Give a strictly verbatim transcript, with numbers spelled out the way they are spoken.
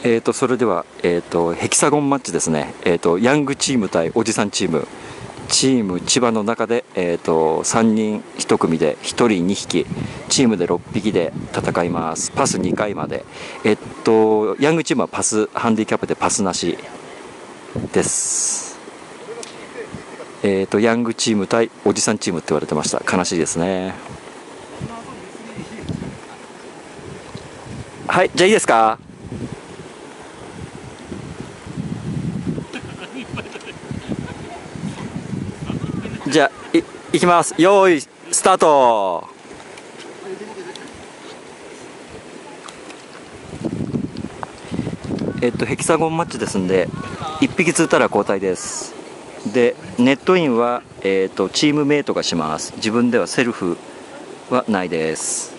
えーとそれでは、えーとヘキサゴンマッチですね。えーとヤングチーム対おじさんチーム、チーム千葉の中で、えーとさんにんいち組でひとりにひき、チームでろっぴきで戦います。パスにかいまで。えっとヤングチームはパスハンディキャップでパスなしです。えーとヤングチーム対おじさんチームって言われてました。悲しいですね。はい、じゃあいいですか。じゃあ い, いきます。用意スタート。えっとヘキサゴンマッチですんでいっぴきついたら交代です。でネットインは、えーとチームメイトがします。自分ではセルフはないです。